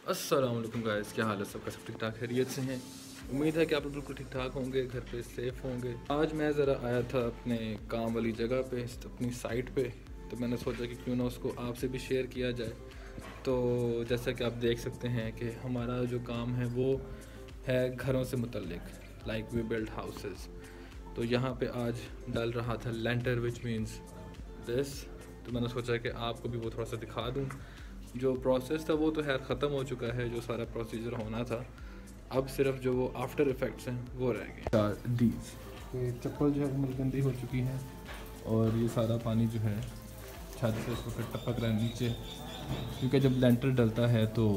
अस्सलाम वालेकुम गाइस, क्या हाल है सबका? सब ठीक ठाक खैरियत से हैं। उम्मीद है कि आप लोग बिल्कुल ठीक ठाक होंगे, घर पे सेफ़ होंगे। आज मैं ज़रा आया था अपने काम वाली जगह पे, अपनी साइट पे, तो मैंने सोचा कि क्यों ना उसको आपसे भी शेयर किया जाए। तो जैसा कि आप देख सकते हैं कि हमारा जो काम है वो है घरों से मुतल्लिक, लाइक वी बिल्ड हाउसेस। तो यहाँ पे आज डल रहा था लेंटर, विच मीन्स दिस। तो मैंने सोचा कि आपको भी वो थोड़ा सा दिखा दूँ। जो प्रोसेस था वो तो खैर ख़त्म हो चुका है, जो सारा प्रोसीजर होना था। अब सिर्फ जो वो आफ्टर इफ़ेक्ट्स हैं वो रह गए। डीज ये चप्पल जो है वो मेरी गंदी हो चुकी है, और ये सारा पानी जो है छत से उसको फिर टपक रहा है नीचे, क्योंकि जब लेंटर डलता है तो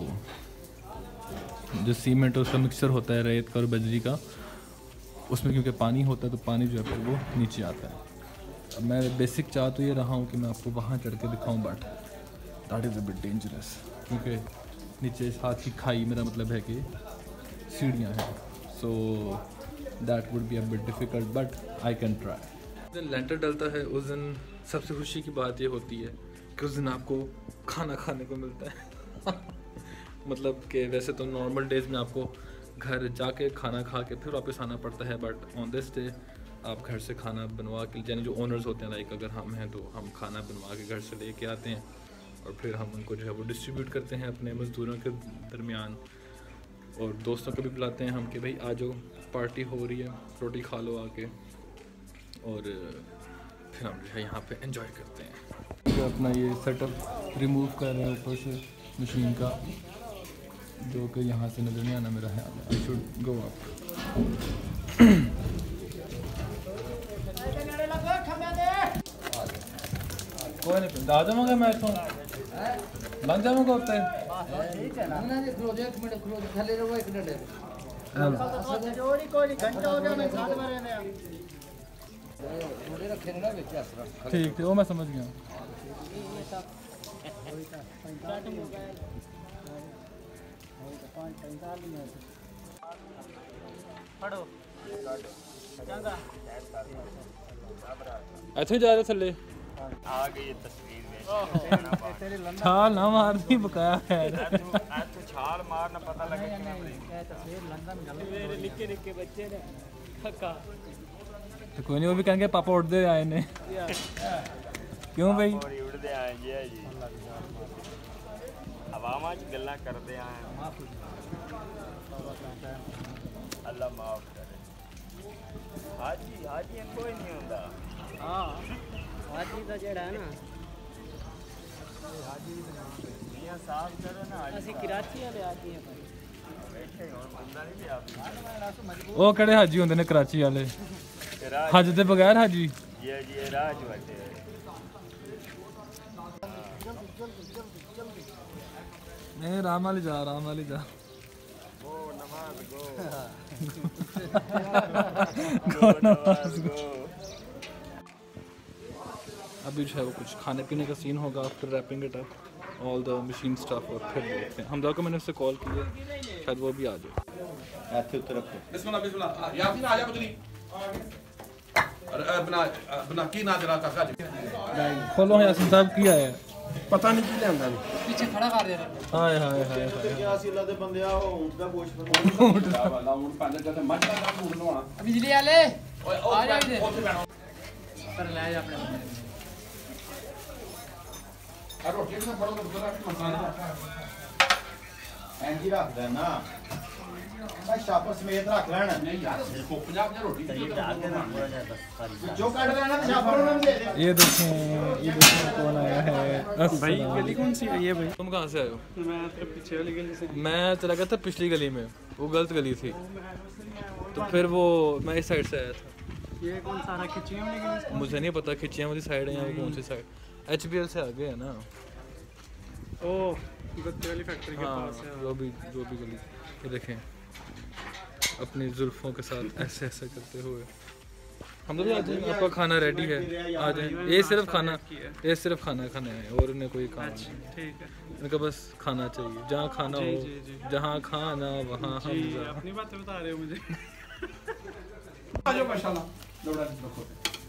जो सीमेंट और उसका मिक्सचर होता है, रेत का और बजरी का, उसमें क्योंकि पानी होता है तो पानी जो है फिर वो नीचे आता है। अब मैं बेसिक चाह तो ये रहा हूँ कि मैं आपको वहाँ चढ़ के दिखाऊँ, but that is a bit dangerous, क्योंकि नीचे इस हाथ की खाई, मेरा मतलब है कि सीढ़ियाँ हैं, so that would be a bit difficult, but I can try. जिस दिन लेंटर डलता है उस दिन सबसे खुशी की बात ये होती है कि उस दिन आपको खाना खाने को मिलता है। मतलब कि वैसे तो नॉर्मल डेज़ में आपको घर जाके खाना खा के फिर वापस आना पड़ता है, बट ऑन दिस डे आप घर से खाना बनवा के, यानी जो ओनर्स होते हैं, लाइक अगर हम हैं तो हम खाना बनवा के घर से लेके आते हैं और फिर हम उनको जो है वो डिस्ट्रीब्यूट करते हैं अपने मज़दूरों के दरमियान, और दोस्तों को भी बुलाते हैं हम कि भाई आ जाओ, पार्टी हो रही है, रोटी खा लो आके, और फिर हम जो है यहाँ पे एंजॉय करते हैं। तो अपना ये सेटअप रिमूव कर रहे हैं ऊपर से मशीन का, जो कि यहाँ से नज़र नहीं आना मेरा है। I should go up. कोई नहीं, दा जाऊँगा मैं इतों लग जाऊँगा उत्ते। ठीक ठीक, वो मैं समझ गया। ऐसे जा रहे थले आ गई तस्वीर में। छाल ना मार दी बकाया है। तू छाल मारना पता लगे निक्के निक्के बच्चे ने काका तो कोई नहीं, वो भी कहेंगे पापा उड़ते आए ने। क्यों भाई? उड़ते आए जी, हवावां च गल्लां करदे आए। अल्लाह माफ करे। हाजी हाजी कोई नहीं होंदा। हाँ हाजी का जड़ा है ना, मियां साफ करो ना। असि कराची वाले हाजी हैं भाई। बैठे हुण बंदा नहीं लिया ਉਹ ਕਿਹੜੇ ਹਾਜੀ ਹੁੰਦੇ ਨੇ ਕਰਾਚੀ ਵਾਲੇ? ਹਜ ਦੇ ਬਗੈਰ ਹਾਜੀ। ये राज बैठे नहीं, आराम वाली जा, आराम वाली जा। गो नमाज गो गो नमाज गो। अभी जो है वो कुछ खाने पीने का सीन होगा after wrapping it up all the machine stuff, और फिर देखते हैं। हमदा को मैंने उससे कॉल की है, शायद वो भी आ जाए। ऐसे उतर रखो। बिस्मिल्लाह बिस्मिल्लाह, यासीन आ जा कुछ नहीं। बना बना की ना जरा काका जी। खोलो यासीन साहब, की आया पता नहीं की लेंदा पीछे खड़ा कर दे हाय हाय हाय हाय। क्या सीला दे बंदे आ ऊंट दा गोश्त वाला ऊंट पांडे जते मज दा ऊंट नवाना। बिजली वाले ओए आ जा इधर ओए बैठो पर ले जा अपने आ रोटी से बड़ा तो रख मसाला एंजी रख दे ना भाई, शापर समेत रख लेना। नहीं यार देखो 50 की रोटी ये डाल के ना जो काट रहा है ना शापर उन्होंने दे दे। ये देखें कौन आया है भाई। गली कौन सी है ये भाई? तुम कहाँ से आए हो? मैं तो पीछे वाली गली से। मैं चला गया था पिछली गली में, वो गलत गली थी, तो फिर वो मैं इस साइड से आया था। ये कौन सारा खिचियां वाली गली? मुझे नहीं पता खिचियाँ वाली साइड है या कौन सी साइड। HBL से आगे है ना। ओ गत्ते वाली फैक्ट्री के पास है। जो भी गली। तो देखें अपनी जुल्फों के साथ ऐसे ऐसे करते हुए हम लोग आ जाएंगे। आपका खाना रेडी है, आ जाएं। ये सिर्फ खाना खाना है, और इन्हें कोई काम नहीं। ठीक है, इनका बस खाना चाहिए, जहाँ खाना हो, जहाँ खाना वहाँ हम। अपनी बातें बता रहे हो मुझे। आ जाओ माशाल्लाह, दौड़ा रखो।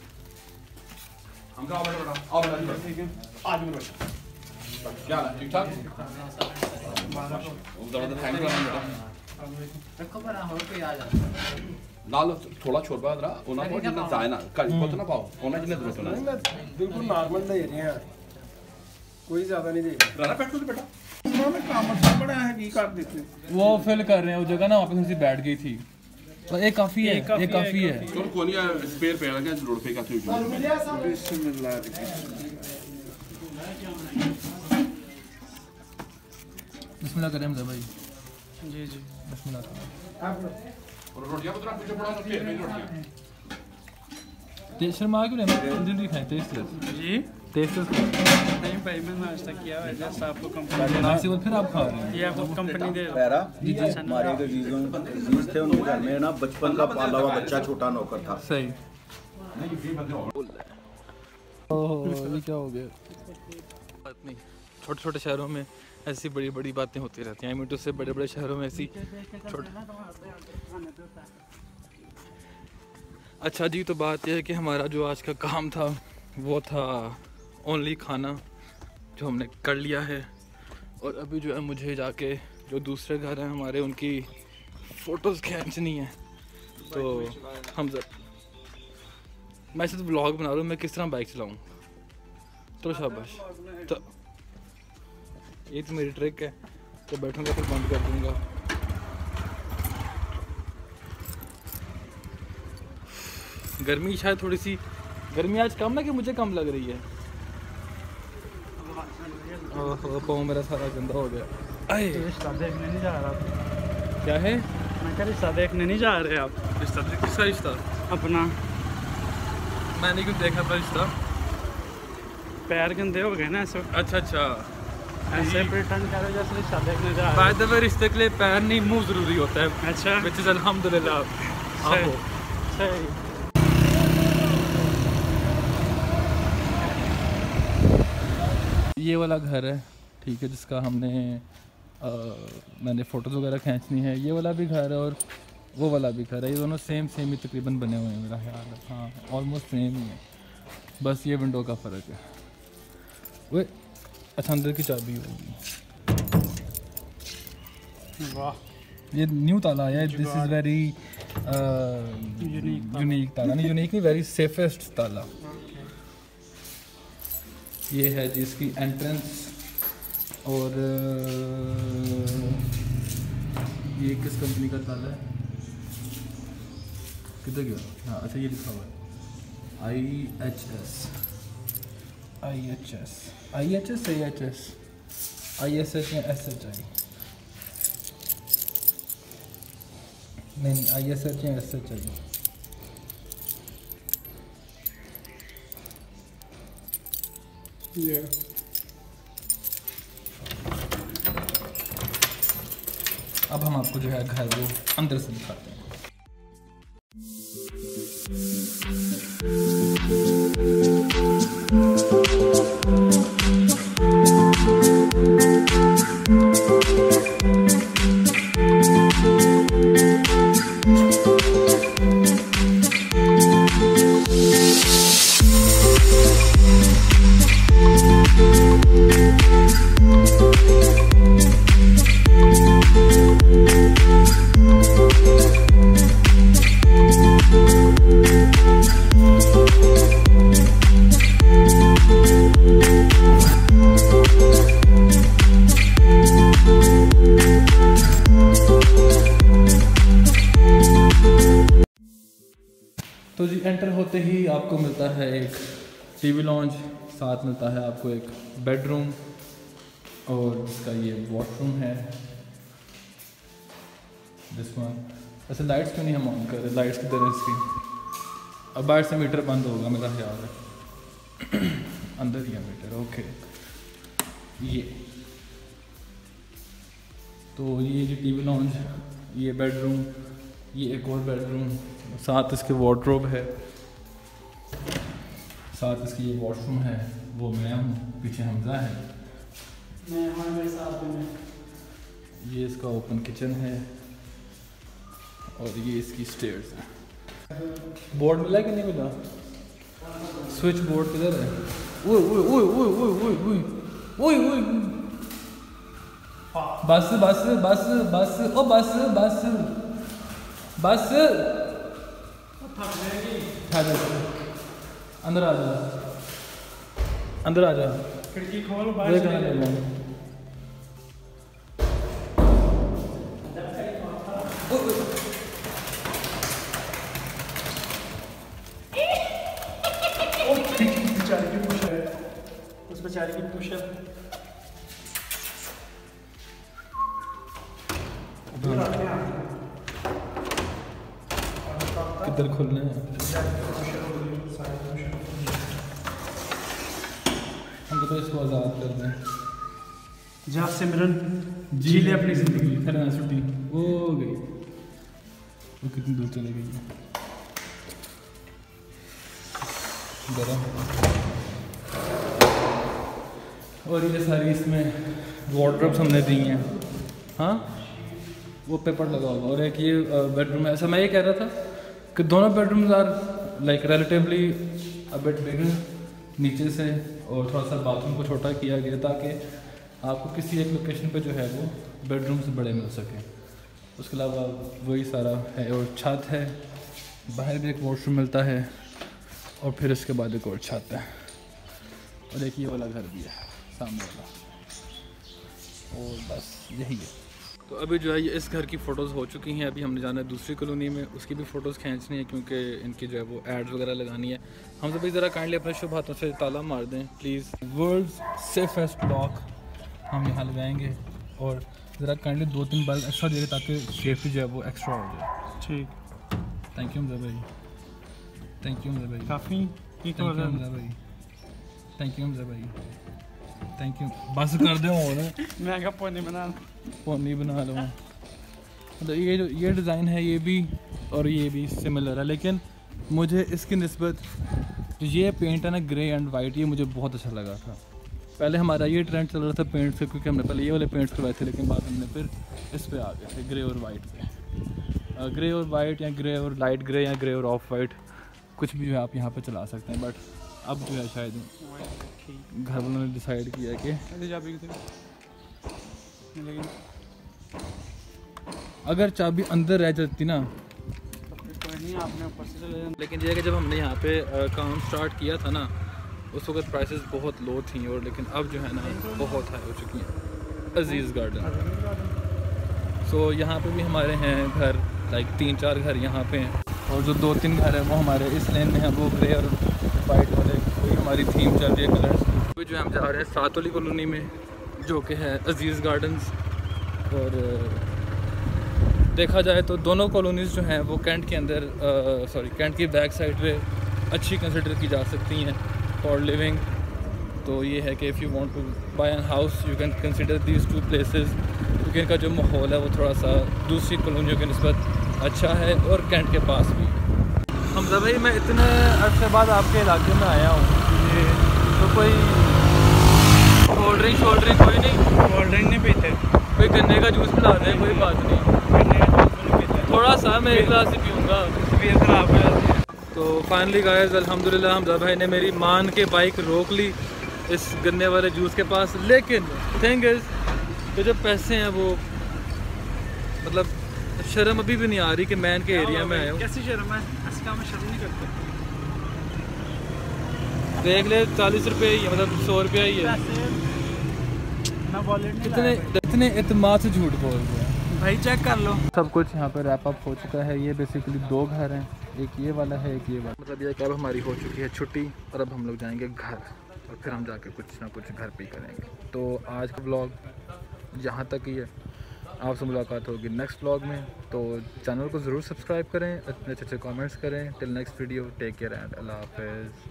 हम आओ बेटा, आओ बेटा, ठीक है। आज में बेटा क्या ठीक ठाक। नाल थोड़ा छोरबा दरा ओना को जिन्ना जाए ना कड़ी पोत ना पाओ ओना जिन्ना जरूरत ना बिल्कुल नॉर्मल दे रहे हैं कोई ज्यादा नहीं दे राना बैठ तो बेटा उन्होंने काम अच्छा बड़ा है की कर देते वो फिल कर रहे हैं, वो जगह ना वहाँ पे थोड़ी सी बैठ गई थी, तो ये काफ़ी है, ये काफ़ी है। चल कोनी स्पेयर पे लगा जरूरत पे का थी बिस्मिल्लाह। बिस्मिल्लाह करें हमजा भाई। जी जी बिस्मिल्लाह करें। और रोटियां पत्रा पीछे पड़ा तो ढेर में रोटियां तेज शर्मा क्यों नहीं, जल्दी खाएं तेज जी तेज नहीं भाई मैं नाश्ता किया है जैसा आपको कंपनी नाश्ते को फिर आप खा रहे हैं। ये आपको कंपनी दे पैरा हमारे जो अजीज थे उनके घर में ना बचपन का पाला हुआ बच्चा छोटा नौकर था। सही। नहीं ये बंदे और ओह ये क्या हो गया। बात नहीं, छोटे छोटे शहरों में ऐसी बड़ी बड़ी बातें होती रहती हैं। मीटू से बड़े बड़े शहरों में ऐसी छोटे। अच्छा जी, तो बात यह है कि हमारा जो आज का काम था वो था ओनली खाना, जो हमने कर लिया है। और अभी जो है मुझे जाके जो दूसरे घर हैं हमारे उनकी फ़ोटोज़ खींचनी है। तो हम मैं सिर्फ व्लॉग बना रहा हूँ मैं किस तरह बाइक चलाऊँ, तो शाबाश। तो ये तो मेरी ट्रिक है, तो बैठूँगा फिर बंद कर दूँगा। गर्मी शायद थोड़ी सी, गर्मी आज कम है कि मुझे कम लग रही है। ओह पाँव मेरा सारा गंदा हो गया। आए रिश्ता देखने नहीं जा रहा। क्या है? मैं क्या रिश्ता देखने नहीं जा रहे आप? रिश्ता? किसका रिश्ता? अपना। मैंने क्यों देखा था रिश्ता? पैर गंदे हो गए ना ऐसे। अच्छा अच्छा, ऐसे प्रिटेंड कर रहे जैसे रिश्ता देखने जा रहे। बाय द वे रिश्ते के लिए पैर नहीं मुंह जरूरी होता है। अच्छा, विच इज अल्हम्दुलिल्लाह। सही सही। ये वाला घर है, ठीक है, जिसका हमने मैंने फ़ोटोज़ वगैरह खींचनी है। ये वाला भी घर है और वो वाला भी घर है। ये दोनों सेम ही तकरीबन बने हुए हैं मेरा ख्याल है। हाँ ऑलमोस्ट सेम ही है, बस ये विंडो का फ़र्क है। वे अच्छा अंदर की चाबी होगी। वाह, ये न्यू ताला है। दिस इज़ वेरी यूनिक ताला, नहीं यूनिक नहीं, वेरी सेफेस्ट ताला। ये है जिसकी एंट्रेंस। और ये किस कंपनी का ताला है, किधर गया? हाँ अच्छा, ये लिखा हुआ है IHS IHS IHS IHS ISH या SHI, नहीं ISH या SHI। ये अब हम आपको जो है घर वो अंदर से दिखाते हैं। तो जी एंटर होते ही आपको मिलता है एक टीवी लॉन्च, साथ मिलता है आपको एक बेडरूम और इसका ये वॉशरूम है। अच्छा लाइट्स क्यों नहीं हम ऑन कर रहे? लाइट्स की तरह इसकी अब बाहर से मीटर बंद होगा मेरा ख्याल है। अंदर ही है मीटर, ओके। ये तो ये जो टीवी लॉन्च, ये बेडरूम, ये एक और बेडरूम, साथ इसके वार्डरोब है, साथ इसकी ये वॉशरूम है। वो मैं हूँ, पीछे हमजा है, मेरे साथ में। ये इसका ओपन किचन है और ये इसकी स्टेयर्स है। बोर्ड मिला कि नहीं मिला? स्विच बोर्ड किधर है? ओए ओए ओए ओए ओए ओए ओए ओए ओए बस बस बस बस ओ बस बस बस अंदर आ जा, अंदर आ जा, खिड़की खोल बाहर चले जाओ। बेचारी की पुश है, उस बेचारी की पुश है। किधर खुलने हैं? हम तो इसको आज़ाद कर दें। जा सिमरन जी ले अपनी जिंदगी। खैर छुट्टी वो गई, वो कितनी दूर चली गई है। गरम और ये सारी इसमें वार्डरोब्स हमने दी हैं। हाँ वो पेपर लगा होगा। और एक ये बेडरूम है। ऐसा मैं ये कह रहा था कि दोनों bedrooms are like relatively a bit bigger नीचे से, और थोड़ा सा बाथरूम को छोटा किया गया ताकि आपको किसी एक लोकेशन पे जो है वो बेडरूम्स बड़े मिल सकें। उसके अलावा वही सारा है, और छत है, बाहर भी एक वॉशरूम मिलता है, और फिर इसके बाद एक और छत है, और एक ये वाला घर भी है सामने वाला, और बस यही है। तो अभी जो है ये इस घर की फ़ोटोज़ हो चुकी हैं। अभी हमने जाना है दूसरी कॉलोनी में, उसकी भी फ़ोटोज़ खींचनी है क्योंकि इनकी जो है वो एड्स वगैरह लगानी है। हम सभी ज़रा काइंडली अपने शुभ हाथों से ताला मार दें प्लीज़। वर्ल्ड्स सेफेस्ट लॉक हम यहाँ लगाएंगे, और ज़रा काइंडली 2-3 बार एक्स्ट्रा दे दें ताकि सेफ्टी जो है वो एक्स्ट्रा हो जाए। ठीक, थैंक यू हमजा भाई, थैंक यू हमजा भाई, काफ़ी ठीक हो रहा है। हमजा भाई, थैंक यू हमजा भाई, थैंक यू। बस कर दो और मैं क्या पोनी बना लो। मतलब ये डिज़ाइन है, ये भी और ये भी सिमिलर है, लेकिन मुझे इसकी निस्बत जो ये पेंट है ना ग्रे एंड वाइट, ये मुझे बहुत अच्छा लगा था। पहले हमारा ये ट्रेंड चल रहा था पेंट से, क्योंकि हमने पहले ये वाले पेंट्स करवाए थे, लेकिन बाद हमने फिर इस पे आ गए थे ग्रे और वाइट पे। ग्रे और वाइट या ग्रे और लाइट ग्रे या ग्रे और ऑफ वाइट, कुछ भी जो है आप यहाँ पे चला सकते हैं। बट अब जो है शायद घर वालों ने डिसाइड किया कि लेकिन अगर चाबी अंदर रह जाती ना, कोई नहीं, आपने ऊपर से चले जाना। लेकिन ये है कि जब हमने यहाँ पे काम स्टार्ट किया था ना, उस वक्त प्राइसेस बहुत लो थी, और लेकिन अब जो है ना बहुत हाई हो चुकी हैं। अजीज़ गार्डन, सो यहाँ पे भी हमारे हैं घर, लाइक 3-4 घर यहाँ पे हैं, और जो 2-3 घर हैं वो हमारे इस लेन में हैं, वो ग्रे और वाइट वाले, वही हमारी थीम चल रही है कलर्स। अभी जो है हम जा रहे हैं 7 वाली कॉलोनी में, जो कि है अजीज़ गार्डन्स। और देखा जाए तो दोनों कॉलोनीज़ जो हैं वो कैंट के अंदर कैंट की बैक साइड पे अच्छी कंसिडर की जा सकती हैं फॉर लिविंग। तो ये है कि if you want to buy an house you can consider these 2 places, क्योंकि इनका जो माहौल है वो थोड़ा सा दूसरी कॉलोनियों की निस्बत अच्छा है, और कैंट के पास भी। हमजा भाई, मैं इतने अर्से बाद आपके इलाके में आया हूँ, तो कोई कोल्ड ड्रिंक कोई नहीं? कोल्ड ड्रिंक नहीं पीते, कोई गन्ने का जूस पिला दें, कोई बात नहीं, गन्ने का जूस नहीं पीते, थोड़ा सा मैं एक गिलास ही पीऊँगा। तबीयत खराब है। तो फाइनली गाइस अल्हम्दुलिल्लाह हमजा भाई ने मेरी मान के बाइक रोक ली इस गन्ने वाले जूस के पास, लेकिन थिंग इज़ कि जो पैसे हैं वो मतलब शर्म अभी भी नहीं आ रही कि मैं इनके एरिया में आया हूँ। कैसी शर्म है, ऐसे काम में शर्म नहीं करते। देख ले 40 रुपये ही है, मतलब 100 रुपया ही है। मैं वॉलेट नहीं कितने इतने इत्मीनान से झूठ बोल रहे हैं भाई, चेक कर लो। सब कुछ यहाँ पर रैप अप हो चुका है। ये बेसिकली 2 घर हैं, एक ये वाला है, एक ये वाला। मतलब ये कि अब हमारी हो चुकी है छुट्टी, और अब हम लोग जाएंगे घर, और फिर हम जाके कुछ ना कुछ घर पे ही करेंगे। तो आज का व्लॉग यहाँ तक ही है, आपसे मुलाकात होगी नेक्स्ट व्लॉग में। तो चैनल को ज़रूर सब्सक्राइब करें, अच्छे अच्छे कमेंट्स करें। Till next video, take care and अल्लाह हाफ़िज़।